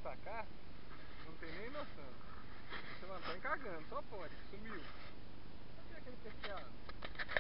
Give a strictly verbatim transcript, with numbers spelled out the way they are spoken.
pra cá, não tem nem noção. Você, mano, tá encagando, só pode, sumiu. Cadê aquele pescado?